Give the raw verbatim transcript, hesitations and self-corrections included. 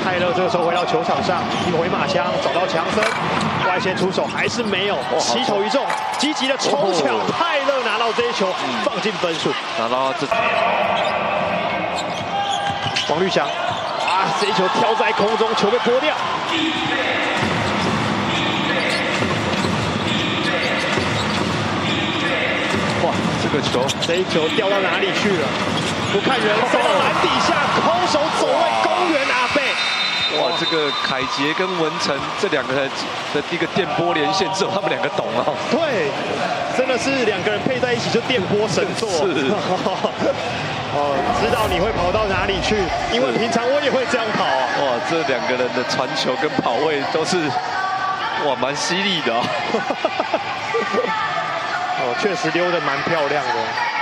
泰勒这个时候回到球场上，一回马枪找到强森，外线出手还是没有，七投一中，积极的抽抢，泰勒拿到这一球，放进分数， 拿到这。 王律翔，哇，这一球飘在空中，球被拨掉。哇，这个球，这一球掉到哪里去了？不看人，飞到篮底下，空手走位，公园阿贝。 哇，这个凯杰跟文成这两个人的一个电波连线，只有他们两个懂啊。 对，真的是两个人配在一起就电波神作。 是。 哦，知道你会跑到哪里去，因为平常我也会这样跑啊。 哇，这两个人的传球跟跑位都是哇蛮犀利的哦。 哦，确实溜得蛮漂亮的。